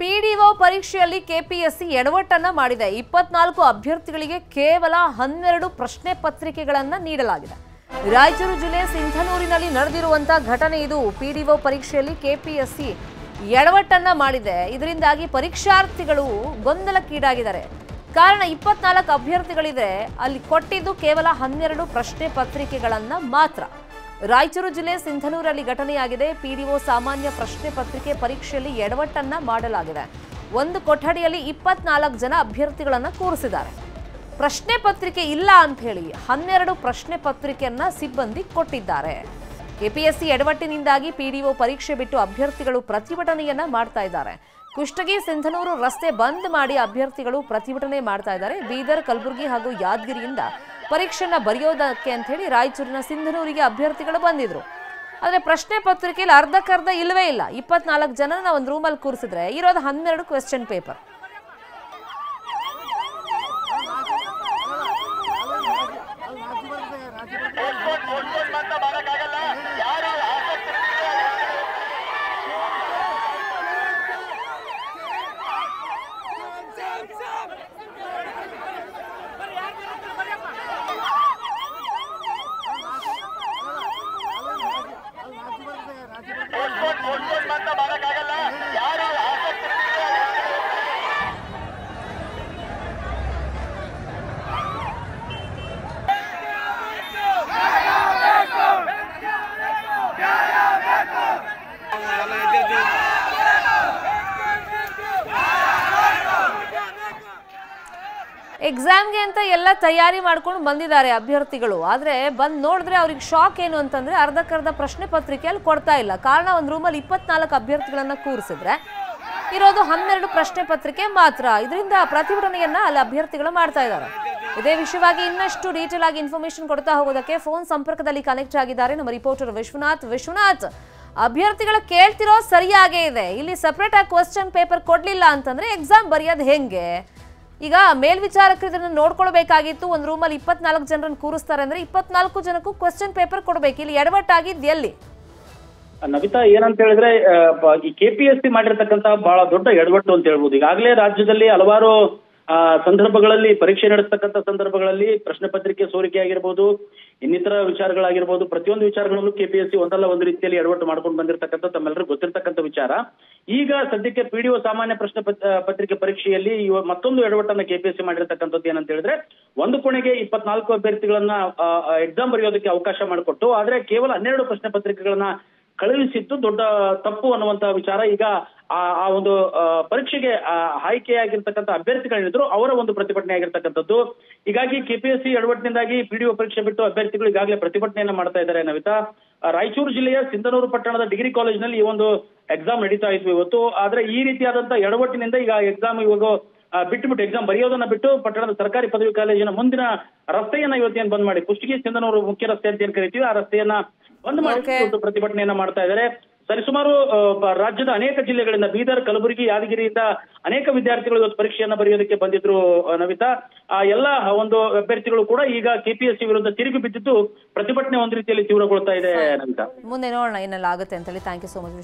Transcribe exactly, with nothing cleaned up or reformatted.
PDO ಪರೀಕ್ಷೆಯಲ್ಲಿ KPSC ಎಡವಟ್ಟನ್ನ ಮಾಡಿದೆ. ಇಪ್ಪತ್ನಾಲ್ಕು ಅಭ್ಯರ್ಥಿಗಳಿಗೆ ಕೇವಲ ಹನ್ನೆರಡು ಪ್ರಶ್ನೆ ಪತ್ರಿಕೆಗಳನ್ನು ನೀಡಲಾಗಿದೆ. ರಾಯಚೂರು ಜಿಲ್ಲೆ ಸಿಂಧನೂರಿನಲ್ಲಿ ನಡೆದಿರುವಂತಹ ಘಟನೆ ಇದು. ಪಿಡಿಒ ಪರೀಕ್ಷೆಯಲ್ಲಿ ಕೆಪಿಎಸ್ಸಿ ಎಡವಟ್ಟನ್ನ ಮಾಡಿದೆ. ಇದರಿಂದಾಗಿ ಪರೀಕ್ಷಾರ್ಥಿಗಳು ಗೊಂದಲಕ್ಕೀಡಾಗಿದ್ದಾರೆ. ಕಾರಣ ಇಪ್ಪತ್ನಾಲ್ಕು ಅಭ್ಯರ್ಥಿಗಳಿದ್ರೆ ಅಲ್ಲಿ ಕೊಟ್ಟಿದ್ದು ಕೇವಲ ಹನ್ನೆರಡು ಪ್ರಶ್ನೆ ಪತ್ರಿಕೆಗಳನ್ನ ಮಾತ್ರ. ರಾಯಚೂರು ಜಿಲ್ಲೆ ಸಿಂಧನೂರಲ್ಲಿ ಘಟನೆಯಾಗಿದೆ. ಪಿಡಿಒ ಸಾಮಾನ್ಯ ಪ್ರಶ್ನೆ ಪತ್ರಿಕೆ ಪರೀಕ್ಷೆಯಲ್ಲಿ ಎಡವಟ್ಟನ್ನ ಮಾಡಲಾಗಿದೆ. ಒಂದು ಕೊಠಡಿಯಲ್ಲಿ ಇಪ್ಪತ್ನಾಲ್ಕು ಜನ ಅಭ್ಯರ್ಥಿಗಳನ್ನ ಕೂರಿಸಿದ್ದಾರೆ. ಪ್ರಶ್ನೆ ಪತ್ರಿಕೆ ಇಲ್ಲ ಅಂತ ಹೇಳಿ ಹನ್ನೆರಡು ಪ್ರಶ್ನೆ ಪತ್ರಿಕೆಯನ್ನ ಸಿಬ್ಬಂದಿ ಕೊಟ್ಟಿದ್ದಾರೆ. ಕೆಪಿಎಸ್ಸಿ ಎಡವಟ್ಟಿನಿಂದಾಗಿ ಪಿಡಿಒ ಪರೀಕ್ಷೆ ಬಿಟ್ಟು ಅಭ್ಯರ್ಥಿಗಳು ಪ್ರತಿಭಟನೆಯನ್ನ ಮಾಡ್ತಾ ಇದ್ದಾರೆ. ಕುಷ್ಟಗಿ ಸಿಂಧನೂರು ರಸ್ತೆ ಬಂದ್ ಮಾಡಿ ಅಭ್ಯರ್ಥಿಗಳು ಪ್ರತಿಭಟನೆ ಮಾಡ್ತಾ ಇದ್ದಾರೆ. ಬೀದರ್, ಕಲಬುರಗಿ ಹಾಗೂ ಯಾದಗಿರಿಯಿಂದ ಪರೀಕ್ಷೆನ ಬರೆಯೋದಕ್ಕೆ ಅಂತ ಹೇಳಿ ರಾಯಚೂರಿನ ಸಿಂಧನೂರಿಗೆ ಅಭ್ಯರ್ಥಿಗಳು ಬಂದಿದ್ರು. ಆದರೆ ಪ್ರಶ್ನೆ ಪತ್ರಿಕೆಯಲ್ಲಿ ಅರ್ಧಕ್ಕರ್ಧ ಇಲ್ಲವೇ ಇಲ್ಲ. ಇಪ್ಪತ್ನಾಲ್ಕು ಜನನ ಒಂದು ರೂಮಲ್ಲಿ ಕೂರಿಸಿದ್ರೆ ಇರೋದು ಹನ್ನೆರಡು ಕ್ವೆಶ್ಚನ್ ಪೇಪರ್. ಎಕ್ಸಾಮ್ಗೆ ಅಂತ ಎಲ್ಲ ತಯಾರಿ ಮಾಡ್ಕೊಂಡು ಬಂದಿದ್ದಾರೆ ಅಭ್ಯರ್ಥಿಗಳು. ಆದರೆ ಬಂದು ನೋಡಿದ್ರೆ ಅವ್ರಿಗೆ ಶಾಕ್ ಏನು ಅಂತಂದ್ರೆ ಅರ್ಧಕ್ಕರ್ಧ ಪ್ರಶ್ನೆ ಪತ್ರಿಕೆಯಲ್ಲಿ ಕೊಡ್ತಾ ಇಲ್ಲ. ಕಾರಣ ಒಂದು ರೂಮಲ್ಲಿ ಇಪ್ಪತ್ನಾಲ್ಕು ಅಭ್ಯರ್ಥಿಗಳನ್ನ ಕೂರಿಸಿದ್ರೆ ಇರೋದು ಹನ್ನೆರಡು ಪ್ರಶ್ನೆ ಪತ್ರಿಕೆ ಮಾತ್ರ. ಇದರಿಂದ ಪ್ರತಿಭಟನೆಯನ್ನ ಅಲ್ಲಿ ಅಭ್ಯರ್ಥಿಗಳು ಮಾಡ್ತಾ ಇದ್ದಾರೆ. ಇದೇ ವಿಷಯವಾಗಿ ಇನ್ನಷ್ಟು ಡೀಟೇಲ್ ಆಗಿ ಇನ್ಫಾರ್ಮೇಶನ್ ಕೊಡ್ತಾ ಹೋಗೋದಕ್ಕೆ ಫೋನ್ ಸಂಪರ್ಕದಲ್ಲಿ ಕನೆಕ್ಟ್ ಆಗಿದ್ದಾರೆ ನಮ್ಮ ರಿಪೋರ್ಟರ್ ವಿಶ್ವನಾಥ್. ವಿಶ್ವನಾಥ್, ಅಭ್ಯರ್ಥಿಗಳು ಕೇಳ್ತಿರೋ ಸರಿಯಾಗೇ ಇದೆ. ಇಲ್ಲಿ ಸಪರೇಟ್ ಆಗಿ ಕ್ವಶನ್ ಪೇಪರ್ ಕೊಡ್ಲಿಲ್ಲ ಅಂತಂದ್ರೆ ಎಕ್ಸಾಮ್ ಬರೆಯೋದು ಹೆಂಗೆ? ಈಗ ಮೇಲ್ವಿಚಾರಕರು ಇದನ್ನ ನೋಡ್ಕೊಳ್ಬೇಕಾಗಿತ್ತು. ಒಂದು ರೂಮಲ್ಲಿ ಇಪ್ಪತ್ನಾಲ್ಕು ಜನರನ್ನು ಕೂರಿಸ್ತಾರೆ ಅಂದ್ರೆ ಇಪ್ಪತ್ನಾಲ್ಕು ಜನಕ್ಕೂ ಕ್ವಶನ್ ಪೇಪರ್ ಕೊಡ್ಬೇಕು. ಇಲ್ಲಿ ಎಡವಟ್ಟಾಗಿದ್ದು ಎಲ್ಲಿ? ನವಿತಾ, ಏನಂತ ಹೇಳಿದ್ರೆ ಈ ಕೆಪಿಎಸ್ಸಿ ಮಾಡಿರ್ತಕ್ಕಂತ ಬಹಳ ದೊಡ್ಡ ಎಡವಟ್ಟು ಅಂತ ಹೇಳ್ಬೋದು. ಈಗಾಗಲೇ ರಾಜ್ಯದಲ್ಲಿ ಹಲವಾರು ಆ ಸಂದರ್ಭಗಳಲ್ಲಿ ಪರೀಕ್ಷೆ ನಡೆಸ್ತಕ್ಕಂಥ ಸಂದರ್ಭಗಳಲ್ಲಿ ಪ್ರಶ್ನೆ ಪತ್ರಿಕೆ ಸೋರಿಕೆ ಆಗಿರ್ಬೋದು, ಇನ್ನಿತರ ವಿಚಾರಗಳಾಗಿರ್ಬೋದು, ಪ್ರತಿಯೊಂದು ವಿಚಾರಗಳಲ್ಲೂ ಕೆಪಿಎಸ್ಸಿ ಒಂದಲ್ಲ ಒಂದು ರೀತಿಯಲ್ಲಿ ಎಡವಟ್ಟು ಮಾಡ್ಕೊಂಡು ಬಂದಿರತಕ್ಕಂಥ ತಮ್ಮೆಲ್ಲರೂ ಗೊತ್ತಿರ್ತಕ್ಕಂಥ ವಿಚಾರ. ಈಗ ಸದ್ಯಕ್ಕೆ ಪಿಡಿಒ ಸಾಮಾನ್ಯ ಪ್ರಶ್ನೆ ಪತ್ರಿಕೆ ಪರೀಕ್ಷೆಯಲ್ಲಿ ಮತ್ತೊಂದು ಎಡವಟ್ಟನ್ನ ಕೆಪಿಎಸ್ಸಿ ಮಾಡಿರ್ತಕ್ಕಂಥದ್ದು ಏನಂತ ಹೇಳಿದ್ರೆ, ಒಂದು ಕೋಣೆಗೆ ಇಪ್ಪತ್ನಾಲ್ಕು ಅಭ್ಯರ್ಥಿಗಳನ್ನ ಎಕ್ಸಾಮ್ ಬರೆಯೋದಕ್ಕೆ ಅವಕಾಶ ಮಾಡಿಕೊಟ್ಟು ಆದ್ರೆ ಕೇವಲ ಹನ್ನೆರಡು ಪ್ರಶ್ನೆ ಪತ್ರಿಕೆಗಳನ್ನ ಕಳುಹಿಸಿದ್ದು ದೊಡ್ಡ ತಪ್ಪು ಅನ್ನುವಂತಹ ವಿಚಾರ. ಈಗ ಆ ಆ ಒಂದು ಪರೀಕ್ಷೆಗೆ ಆಯ್ಕೆಯಾಗಿರ್ತಕ್ಕಂಥ ಅಭ್ಯರ್ಥಿಗಳೇನಿದ್ರು ಅವರ ಒಂದು ಪ್ರತಿಭಟನೆ ಆಗಿರ್ತಕ್ಕಂಥದ್ದು. ಹೀಗಾಗಿ ಕೆಪಿಎಸ್ಸಿ ಎಡವಟ್ಟಿನಿಂದಾಗಿ ಪಿಡಿಒ ಪರೀಕ್ಷೆ ಬಿಟ್ಟು ಅಭ್ಯರ್ಥಿಗಳು ಈಗಾಗಲೇ ಪ್ರತಿಭಟನೆಯನ್ನ ಮಾಡ್ತಾ ಇದ್ದಾರೆ. ನವಿತಾ, ರಾಯಚೂರು ಜಿಲ್ಲೆಯ ಸಿಂಧನೂರು ಪಟ್ಟಣದ ಡಿಗ್ರಿ ಕಾಲೇಜಿನಲ್ಲಿ ಈ ಒಂದು ಎಕ್ಸಾಮ್ ನಡೀತಾ ಇದ್ವಿ ಇವತ್ತು. ಆದ್ರೆ ಈ ರೀತಿಯಾದಂತಹ ಎಡವಟ್ಟಿನಿಂದ ಈಗ ಎಕ್ಸಾಮ್ ಇವಾಗ ಬಿಟ್ಟು ಬಿಟ್ಟು ಎಕ್ಸಾಮ್ ಬರೆಯೋದನ್ನ ಬಿಟ್ಟು ಪಟ್ಟಣದ ಸರ್ಕಾರಿ ಪದವಿ ಕಾಲೇಜಿನ ಮುಂದಿನ ರಸ್ತೆಯನ್ನ ಇವತ್ತೇನು ಬಂದ್ ಮಾಡಿ, ಕುಷ್ಟಗಿ ಸಿಂಧನೂರು ಮುಖ್ಯ ರಸ್ತೆ ಅಂತ ಏನ್ ಕರಿತೀವಿ ಆ ರಸ್ತೆಯನ್ನ ಬಂದ್ ಮಾಡಿ ಪ್ರತಿಭಟನೆಯನ್ನ ಮಾಡ್ತಾ ಇದ್ದಾರೆ. ಸರಿಸುಮಾರು ರಾಜ್ಯದ ಅನೇಕ ಜಿಲ್ಲೆಗಳಿಂದ ಬೀದರ್, ಕಲಬುರಗಿ, ಯಾದಗಿರಿಯಿಂದ ಅನೇಕ ವಿದ್ಯಾರ್ಥಿಗಳು ಇವತ್ತು ಪರೀಕ್ಷೆಯನ್ನ ಬರೆಯೋದಕ್ಕೆ ಬಂದಿದ್ರು. ನವಿತಾ, ಆ ಎಲ್ಲ ಒಂದು ಅಭ್ಯರ್ಥಿಗಳು ಕೂಡ ಈಗ ಕೆಪಿಎಸ್ಸಿ ವಿರುದ್ಧ ತಿರುಗಿ ಬಿದ್ದಿದ್ದು ಪ್ರತಿಭಟನೆ ಒಂದ್ ರೀತಿಯಲ್ಲಿ ತೀವ್ರಗೊಳ್ತಾ ಇದೆ. ನವಿತಾ, ಮುಂದೆ ನೋಡೋಣ ಏನೆಲ್ಲ ಆಗುತ್ತೆ ಅಂತ ಹೇಳಿ. Thank you so much.